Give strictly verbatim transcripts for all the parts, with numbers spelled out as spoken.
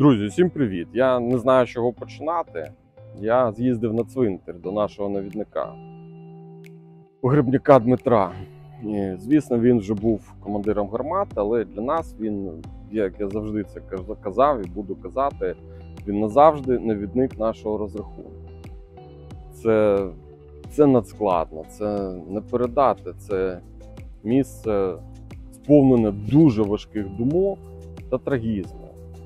Друзі, всім привіт! Я не знаю, з чого починати. Я з'їздив на цвинтар до нашого навідника, погребника Дмитра. І, звісно, він вже був командиром гармати, але для нас він, як я завжди це казав і буду казати, він назавжди навідник нашого розрахунку. Це, це надскладно, це не передати, це місце сповнене дуже важких думок та трагізму.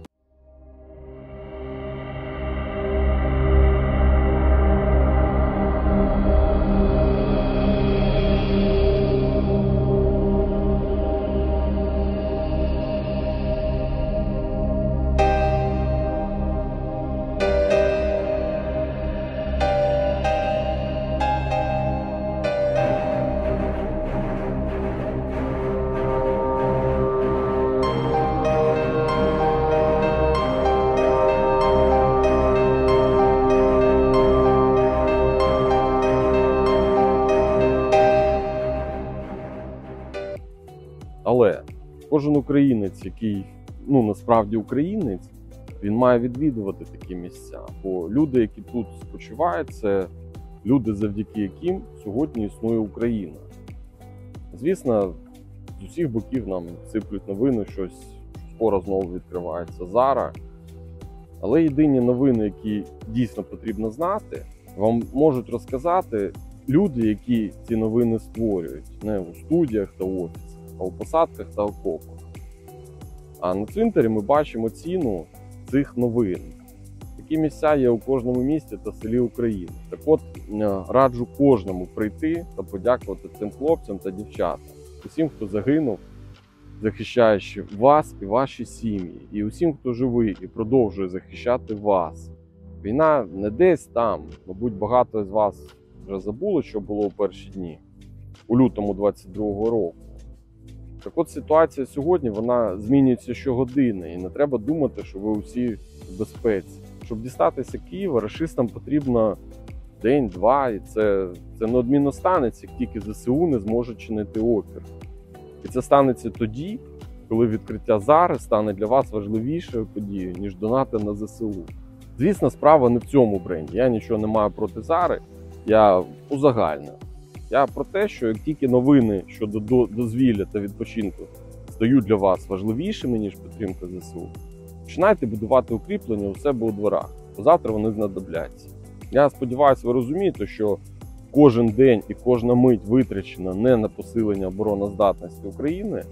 Але кожен українець, який, ну, насправді українець, він має відвідувати такі місця. Бо люди, які тут спочивають, це люди, завдяки яким сьогодні існує Україна. Звісно, з усіх боків нам сиплють новини, щось скоро знову відкривається Зара. Але єдині новини, які дійсно потрібно знати, вам можуть розказати люди, які ці новини створюють. Не у студіях та офісах, а у посадках та окопах. А на цвинтарі ми бачимо ціну цих новин. Такі місця є у кожному місті та селі України. Так от, раджу кожному прийти та подякувати цим хлопцям та дівчатам. Усім, хто загинув, захищаючи вас і ваші сім'ї. І усім, хто живий і продовжує захищати вас. Війна не десь там. Мабуть, багато з вас вже забули, що було у перші дні, у лютому двадцять другого року. Так от ситуація сьогодні, вона змінюється щогодини, і не треба думати, що ви усі в безпеці. Щоб дістатися Києва, рашистам потрібно день-два, і це, це неодмінно станеться, як тільки ЗСУ не зможе чинити опір. І це станеться тоді, коли відкриття Зари стане для вас важливішою подією, ніж донати на ЗСУ. Звісно, справа не в цьому бренді. Я нічого не маю проти Зари, я узагальнюю. Я про те, що як тільки новини щодо дозвілля та відпочинку стають для вас важливішими, ніж підтримка ЗСУ, починайте будувати укріплення у себе у дворах, бо завтра вони знадобляться. Я сподіваюся, ви розумієте, що кожен день і кожна мить витрачена не на посилення обороноздатності України,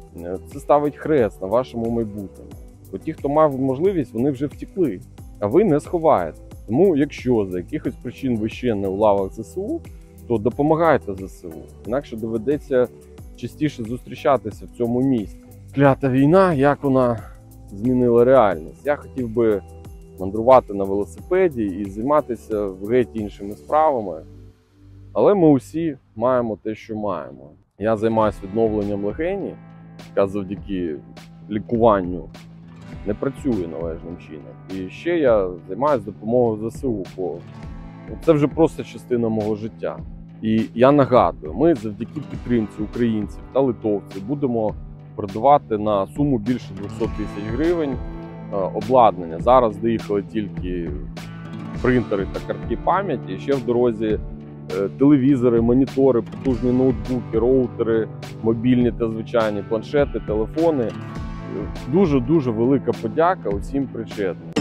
це ставить хрест на вашому майбутньому. Бо ті, хто мав можливість, вони вже втекли, а ви не сховаєте. Тому якщо за якихось причин ви ще не у лавах ЗСУ, то допомагайте ЗСУ, інакше доведеться частіше зустрічатися в цьому місті. Клята війна, як вона змінила реальність. Я хотів би мандрувати на велосипеді і займатися геть іншими справами, але ми усі маємо те, що маємо. Я займаюся відновленням легені, яка завдяки лікуванню не працює належним чином. І ще я займаюся допомогою ЗСУ, бо це вже просто частина мого життя. І я нагадую, ми завдяки підтримці українців та литовців будемо продавати на суму більше двохсот тисяч гривень обладнання. Зараз доїхали тільки принтери та картки пам'яті, ще в дорозі телевізори, монітори, потужні ноутбуки, роутери, мобільні та звичайні планшети, телефони. Дуже-дуже велика подяка усім причетним.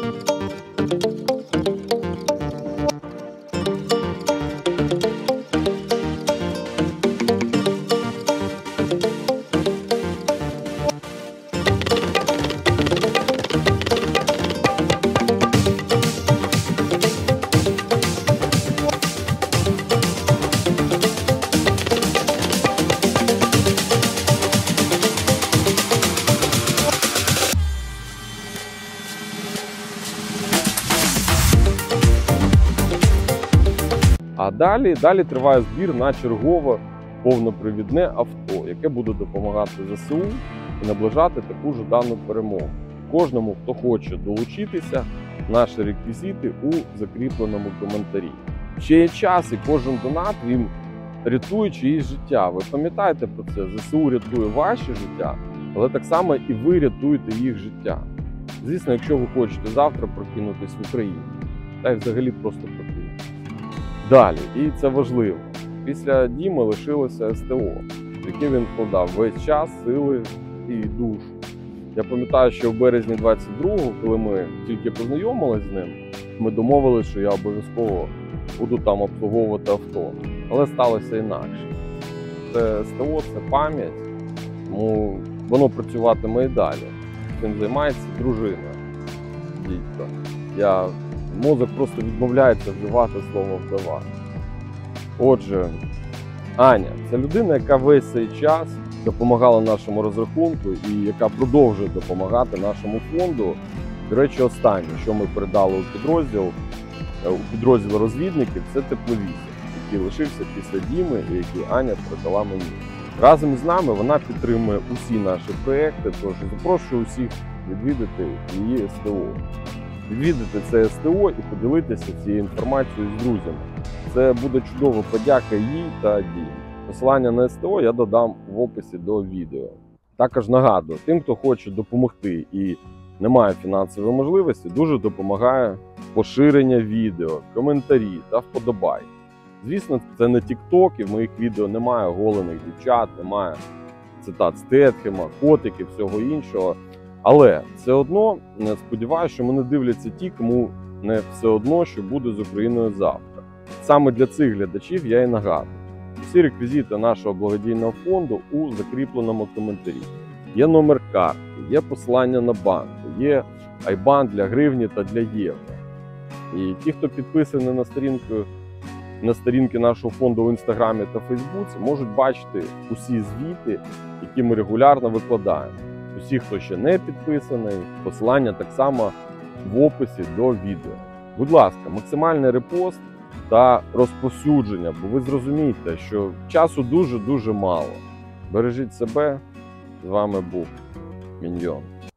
А далі, далі триває збір на чергове повнопривідне авто, яке буде допомагати ЗСУ і наближати таку жадану перемогу. Кожному, хто хоче долучитися, наші реквізити у закріпленому коментарі. Ще є час, і кожен донат, він рятує чиїсь життя. Ви пам'ятаєте про це? ЗСУ рятує ваші життя, але так само і ви рятуєте їх життя. Звісно, якщо ви хочете завтра прокинутись в Україні, та й взагалі просто прокинутись. Далі, і це важливо, після Діми лишилося ес те о, в яке він вкладав весь час, сили і душу. Я пам'ятаю, що в березні двадцять другого, коли ми тільки познайомилися з ним, ми домовилися, що я обов'язково буду там обслуговувати авто. Але сталося інакше. Це ес те о, це пам'ять, тому воно працюватиме і далі. Цим займається дружина, дідько. Я, мозок просто відмовляється вживати слово «вдова». Отже, Аня – це людина, яка весь цей час допомагала нашому розрахунку і яка продовжує допомагати нашому фонду. До речі, останнє, що ми передали у підрозділ, у підрозділ розвідників, це тепловізор, який лишився після Діми і який Аня передала мені. Разом із нами вона підтримує усі наші проекти, тож запрошую усіх відвідати її ес те о. Відвідати це ес те о і поділитися цією інформацією з друзями. Це буде чудова подяка їй та Дімі. Посилання на ес те о я додам в описі до відео. Також нагадую, тим, хто хоче допомогти і не має фінансової можливості, дуже допомагає поширення відео, коментарі та вподобайки. Звісно, це не тік-ток, і в моїх відео немає голених дівчат, немає цитат Стетхема, котиків, всього іншого. Але все одно сподіваюся, що мене дивляться ті, кому не все одно, що буде з Україною завтра. Саме для цих глядачів я і нагадую. Всі реквізити нашого благодійного фонду у закріпленому коментарі. Є номер картки, є посилання на банк, є айбан для гривні та для євро. І ті, хто підписаний на сторінку, на сторінки нашого фонду в Інстаграмі та Фейсбуці, можуть бачити усі звіти, які ми регулярно викладаємо. Усі, хто ще не підписаний, посилання так само в описі до відео. Будь ласка, максимальний репост та розповсюдження, бо ви зрозумієте, що часу дуже-дуже мало. Бережіть себе. З вами був Міньйон.